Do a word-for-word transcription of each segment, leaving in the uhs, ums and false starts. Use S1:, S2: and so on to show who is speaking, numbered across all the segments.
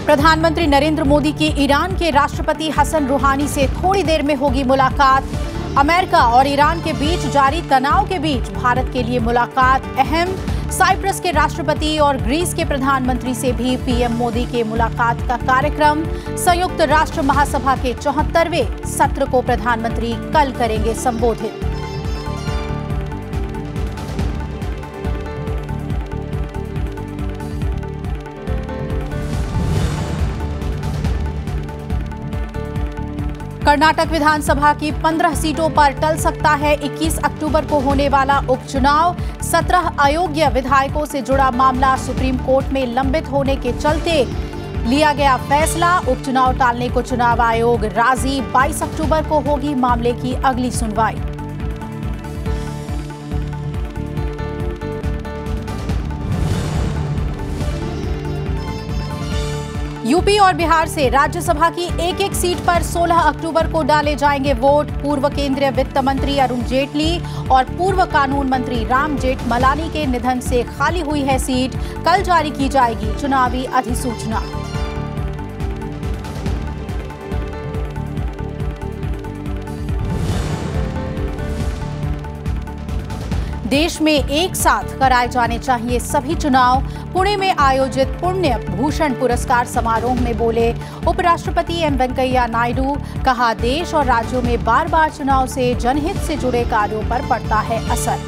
S1: प्रधानमंत्री नरेंद्र मोदी की ईरान के राष्ट्रपति हसन रूहानी से थोड़ी देर में होगी मुलाकात। अमेरिका और ईरान के बीच जारी तनाव के बीच भारत के लिए मुलाकात अहम। साइप्रस के राष्ट्रपति और ग्रीस के प्रधानमंत्री से भी पीएम मोदी के मुलाकात का कार्यक्रम। संयुक्त राष्ट्र महासभा के चौहत्तरवें सत्र को प्रधानमंत्री कल करेंगे संबोधित। कर्नाटक विधानसभा की पंद्रह सीटों पर टल सकता है इक्कीस अक्टूबर को होने वाला उपचुनाव। सत्रह अयोग्य विधायकों से जुड़ा मामला सुप्रीम कोर्ट में लंबित होने के चलते लिया गया फैसला। उपचुनाव टालने को चुनाव आयोग राजी। बाईस अक्टूबर को होगी मामले की अगली सुनवाई। यूपी और बिहार से राज्यसभा की एक एक सीट पर सोलह अक्टूबर को डाले जाएंगे वोट। पूर्व केंद्रीय वित्त मंत्री अरुण जेटली और पूर्व कानून मंत्री राम जेठमलानी के निधन से खाली हुई है सीट। कल जारी की जाएगी चुनावी अधिसूचना। देश में एक साथ कराए जाने चाहिए सभी चुनाव। पुणे में आयोजित पुण्य भूषण पुरस्कार समारोह में बोले उपराष्ट्रपति एम वेंकैया नायडू। कहा, देश और राज्यों में बार बार चुनाव से जनहित से जुड़े कार्यों पर पड़ता है असर।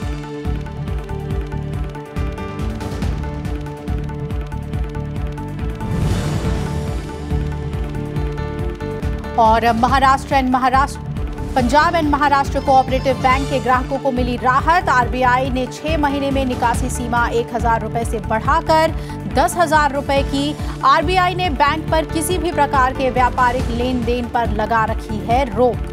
S1: और Maharashtra and Maharashtra Punjab and Maharashtra cooperative bank के ग्राहकों को मिली राहत। आरबीआई ने छह महीने में निकासी सीमा एक हजार रुपए से बढ़ाकर दस हजार रुपए की। आरबीआई ने बैंक पर किसी भी प्रकार के व्यापारिक लेन देन पर लगा रखी है रोक।